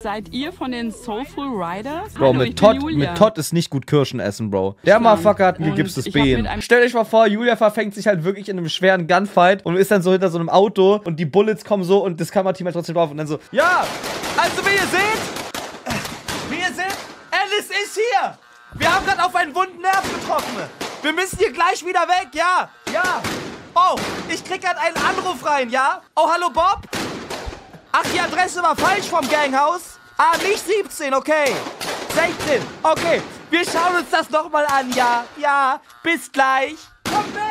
Seid ihr von den Soulful Riders? Bro, Hallo, ich bin Julia. mit Todd ist nicht gut Kirschen essen, Bro. Der Motherfucker hat ein gegipstes Bein. Stellt euch mal vor, Julia verfängt sich halt wirklich in einem schweren Gunfight und ist dann so hinter so einem Auto und die Bullets kommen so und das Kamerateam halt trotzdem drauf und dann so, ja, also wie ihr seht, Alice ist hier. Wir haben gerade auf einen wunden Nerv getroffen. Wir müssen hier gleich wieder weg, ja. Oh, ich krieg gerade einen Anruf rein, ja? Oh, hallo Bob? Ach, die Adresse war falsch vom Ganghaus. Ah, nicht 17, okay. 16, okay. Wir schauen uns das nochmal an, ja? Ja, bis gleich. Komm weg!